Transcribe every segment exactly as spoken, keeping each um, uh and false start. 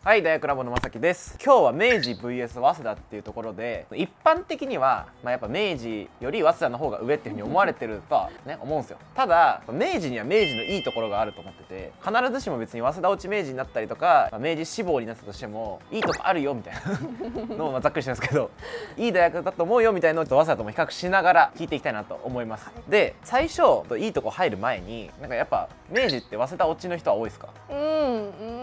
はい、大学ラボのまさきです。今日は明治 ブイエス 早稲田っていうところで、一般的には、まあ、やっぱ明治より早稲田の方が上っていうふうに思われてるとはね思うんですよ。ただ明治には明治のいいところがあると思ってて、必ずしも別に早稲田落ち明治になったりとか、まあ、明治志望になったとしてもいいとこあるよみたいなのをまあざっくりしてるんですけど、いい大学だと思うよみたいなのと早稲田とも比較しながら聞いていきたいなと思います。で、最初いいとこ入る前に、なんかやっぱ明治って早稲田落ちの人は多いですか？ うん、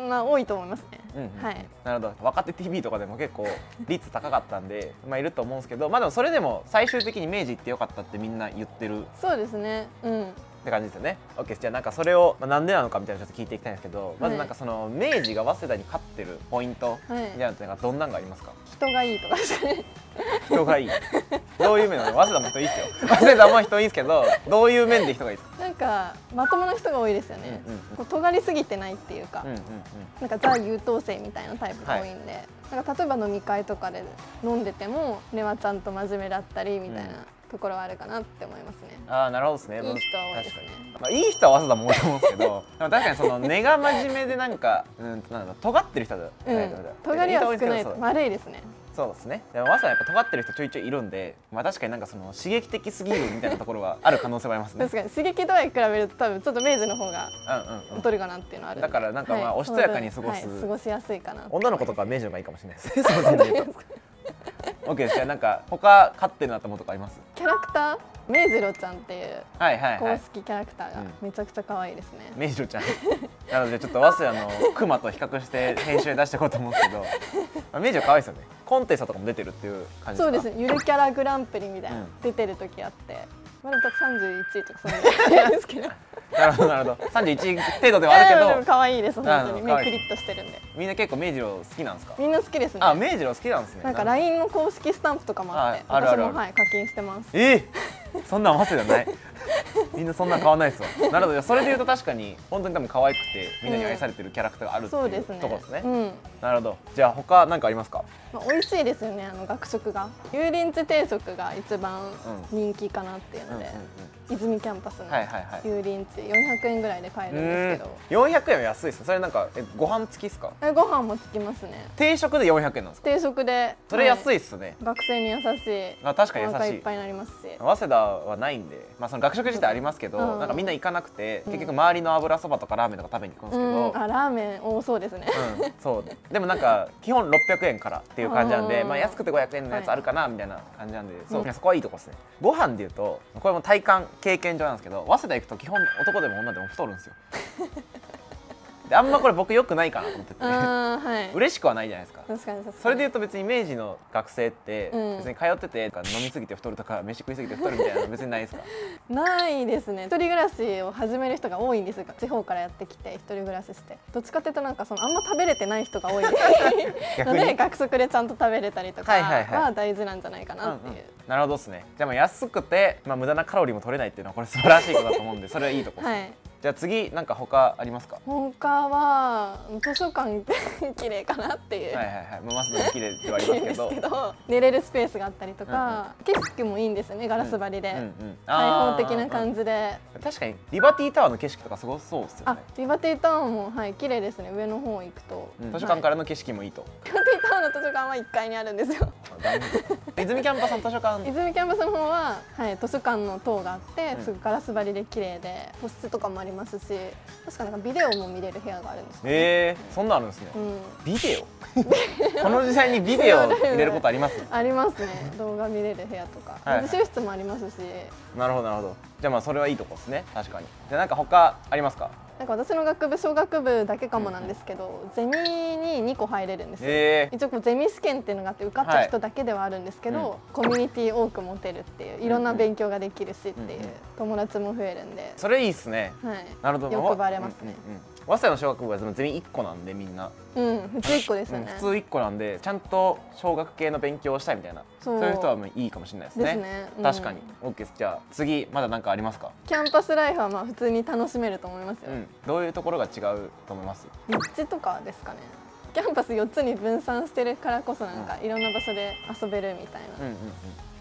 まあ多いと思いますね。 うんうん、 はい。 なるほど。若手 ティーブイ とかでも結構率高かったんで、まあいると思うんですけど、まあでもそれでも最終的に明治行ってよかったってみんな言ってる。 そうですね。うん。 って感じですよね。OK、じゃあなんかそれを、まあ、なんでなのかみたいなのちょっと聞いていきたいんですけど、まずなんかその明治が早稲田に勝ってるポイントみたいなのってなんかどんなんがありますか？ 人がいいとかですね。 人がいい。どういう面なの？早稲田も人いいですよ。早稲田も人いいですけど、どういう面で人がいいですか？ なんかまともな人が多いですよね。こう尖りすぎてないっていうか、なんかザ優等生みたいなタイプが多いんで、はい、なんか例えば飲み会とかで飲んでても根はちゃんと真面目だったりみたいな。うん、ところはあるかなって思いますね。 ああ、なるほどですね。 いい人は多いですね。 まあ、いい人は早稲田も多いと思うんですけど、でも確かにその根が真面目でなんか、うん、なんだろう、尖ってる人だ。 うん、尖りは少ないと丸いですね。そうですね。でも早稲田やっぱ尖ってる人ちょいちょいいるんで、まあ確かになんかその刺激的すぎるみたいなところがある可能性もありますね。 確かに刺激度合い比べると多分ちょっと明治の方が劣るかなっていうのはある。 だからなんかまあおしとやかに過ごす、 過ごしやすいかな。 女の子とかは明治の方がいいかもしれないですね。そういう意味で言うと。オッケーです。じゃあなんか他勝ってるなと思うとかあります？ キャラクター、明治ろちゃんっていう公式キャラクターがめちゃくちゃ可愛いですね。 明治ろちゃん。なのでちょっと早稲田のクマと比較して編集で出していこうと思うんですけど、まあ、明治は可愛いですよね。コンテストとかも出てるっていう感じですか？そうですね。ゆるキャラグランプリみたいな、うん、出てる時あって、まださんじゅういちいとかそんななんですけど。 なるほどなるほど。さんじゅういち程度ではあるけど、 でも可愛いです本当に。目クリッとしてるんで。 みんな結構明治ろ好きなんですか？ みんな好きですね。 あ、明治ろ好きなんですね。 なんか ライン の公式スタンプとかもあって、 あるある。 私もはい課金してます。 ええ、そんなん早稲田ない。みんなそんな買わないですわ。なるほど。それでいうと確かに本当に多分可愛くてみんなに愛されてるキャラクターがあるっていうところですね。なるほど。じゃあ他何かありますか？ まあ美味しいですよね。あの学食が油淋鶏定食が一番人気かなっていうので、泉キャンパスの油淋鶏よんひゃくえんぐらいで買えるんですけど、 よんひゃくえんは安いです。それなんかえご飯付きですか？ えご飯も付きますね。 定食でよんひゃくえんなんですか？ 定食で。 それ安いっすね。 学生に優しい。 あ、確かに優しい。 お腹いっぱいになりますし。 早稲田はないんで、まあその学食自体ありますけど、なんかみんな行かなくて、結局周りの油そばとかラーメンとか食べに行くんですけど、 あ、ラーメン多そうですね。 うん、そう。でもなんか基本ろっぴゃくえんからっていう感じなんで、まあ安くてごひゃくえんのやつあるかなみたいな感じなんで、そう、そこはいいとこですね。ご飯でいうと、これも体感経験上なんですけど、早稲田行くと基本男でも女でも太るんですよ。であんまこれ僕良くないかなと思ってて、はい、嬉しくはないじゃないですか。 確かに確かに。 それでいうと別に明治の学生って別に通ってて飲みすぎて太るとか飯食いすぎて太るみたいなの別にないですか？ないですね。一人暮らしを始める人が多いんですよ。地方からやってきて一人暮らしして、どっちかっていうとなんかそのあんま食べれてない人が多いので、学食でちゃんと食べれたりとかは大事なんじゃないかなっていう。 なるほどですね。じゃあまあ安くてまあ無駄なカロリーも取れないっていうのはこれ素晴らしいことだと思うんで、それはいいとこです。はい。じゃあ次なんか他ありますか？他は図書館綺麗かなっていう。 はいはいはい。まあマストも綺麗ではありますけど、 けど寝れるスペースがあったりとか、景色もいいんですよね。ガラス張りで開放的な感じで。 確かにリバティタワーの景色とかすごそうですよね。 あ、リバティタワーもはい綺麗ですね。上の方行くと図書館からの景色もいいと。 リバティタワーの図書館はいっかいにあるんですよ。 泉キャンパスの図書館。 泉キャンパスの方ははい図書館の塔があって、すぐガラス張りで綺麗で個室とかもありますし。確かなんかビデオも見れる部屋があるんですね。 ええ、そんなあるんですね。ビデオ？この時代にビデオ入れることあります？ ありますね。動画見れる部屋とか、自習室もありますし。 なるほどなるほど。じゃあまあそれはいいとこですね。確かに。じゃあなんか他ありますか？ なんか私の学部小学部だけかもなんですけど、ゼミににこ入れるんですよ。一応こうゼミ試験っていうのがあって受かった人だけではあるんですけど、コミュニティ多く持てるっていう、いろんな勉強ができるしっていう、友達も増えるんで。 それいいっすね。 はい。 なるほど。 欲張れますね。 早稲田の小学部はゼミいっこなんでみんな。 うん、普通いっこですよね。 普通いっこなんでちゃんと小学系の勉強をしたいみたいな、そういう人はもういいかもしれないですね。ですね。確かに。オッケーです。じゃあ次まだ何かありますか？ キャンパスライフはまあ普通に楽しめると思いますよ。 どういうところが違うと思います？ 立地とかですかね。キャンパスよっつに分散してるからこそなんかいろんな場所で遊べるみたいな。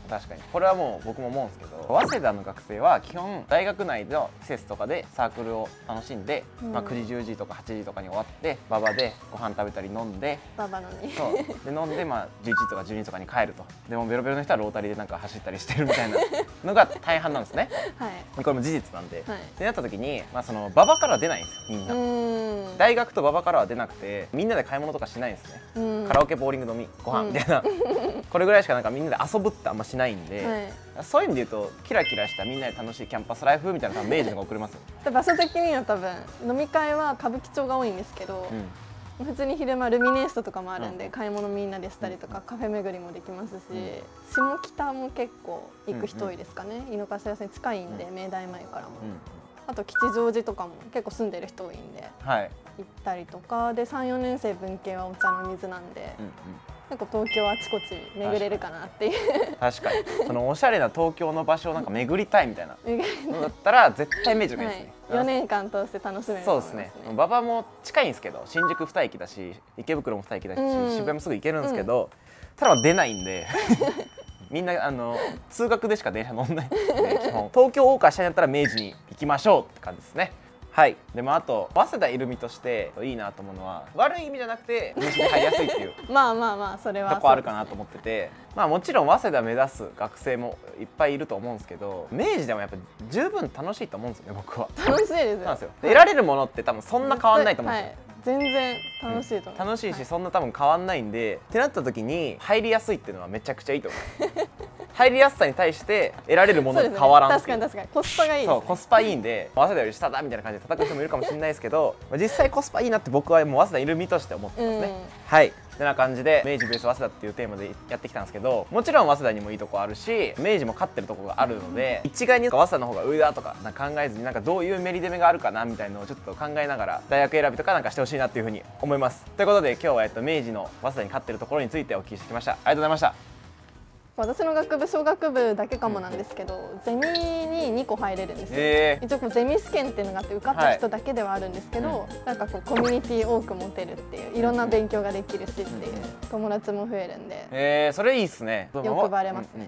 確かにこれはもう僕も思うんですけど、早稲田の学生は基本大学内の施設とかでサークルを楽しんで、うん、まあ、くじじゅうじとかはちじとかに終わって馬場でご飯食べたり飲んで、 馬場のにそうで飲んで、まあ、じゅういちじとかじゅうにじとかに帰ると。でもベロベロの人はロータリーでなんか走ったりしてるみたいなのが大半なんですね。 はい、 これも事実なんで、 はい、 ってなった時に、まあ、その馬場からは出ないんですよみんな。うん、大学と馬場からは出なくてみんなで買い物とかしないんですね。うん、カラオケボーリング飲みご飯みたいな、うん、これぐらいしかなんかみんなで遊ぶってあんましないんで、はい、そういう意味で言うとキラキラしたみんなで楽しいキャンパスライフみたいなのが明治の方が送れますよ。 場所的には多分飲み会は歌舞伎町が多いんですけど、うん、普通に昼間ルミネエストとかもあるんで、うん、買い物みんなでしたりとか、うん、カフェ巡りもできますし、うん、下北も結構行く人多いですかね。うん、井の頭線近いんで、うん、明大前からも、うん、あと吉祥寺とかも結構住んでる人多いんで、はい、行ったりとかで、さん、よねん生文系はお茶の水なんで、うんうん、結構東京あちこち巡れるかなっていう。 確かにそのおしゃれな東京の場所をなんか巡りたいみたいなのだったら絶対明治がいいですね。 はい、よねんかん通して楽しめると思いますね。そうですね。馬場も近いんですけど、新宿に駅だし池袋もに駅だし、うん、渋谷もすぐ行けるんですけど、うん、ただ出ないんでみんなあの通学でしか電車乗んないんで、基本東京を謳歌したいんだったら明治に行きましょうって感じですね。はい。でもあと早稲田いる身としていいなと思うのは、悪い意味じゃなくて入試に入りやすいっていうまあまあまあそれはとこあるかなと思ってて、まあもちろん早稲田目指す学生もいっぱいいると思うんですけど、明治でもやっぱ十分楽しいと思うんですよね、僕は。 楽しいですよ。 なんですよ。得られるものって多分そんな変わんないと思うんですよ。 全然楽しいと思う、 うん、楽しいし、はい、そんな多分変わんないんで、ってなった時に入りやすいっていうのはめちゃくちゃいいと思う入りやすさに対して得られるものが変わらんっていう。 確かに確かにコスパがいいですね。 そう、コスパいいんで早稲田より下だみたいな感じで叩く人もいるかもしれないですけど実際コスパいいなって僕はもう早稲田いる身として思ってますね。うん、はい。てな感じで明治 ブイエス 早稲田っていうテーマでやってきたんですけど、もちろん早稲田にもいいとこあるし明治も勝ってるとこがあるので、一概に早稲田の方が上だとかなんか考えずに、なんかどういうメリデメがあるかなみたいなのをちょっと考えながら大学選びとかなんかしてほしいなっていうふうに思います。ということで今日は、えっと、明治の早稲田に勝ってるところについてお聞きしてきました。ありがとうございました。 私の学部小学部だけかもなんですけど、ゼミににこ入れるんですよ。えー、一応こうゼミ試験っていうのがあって受かった人だけではあるんですけど、はい、なんかこうコミュニティ多く持てるっていう、いろんな勉強ができるしっていう、友達も増えるんで、 えー、それいいっすね。 欲張れますね。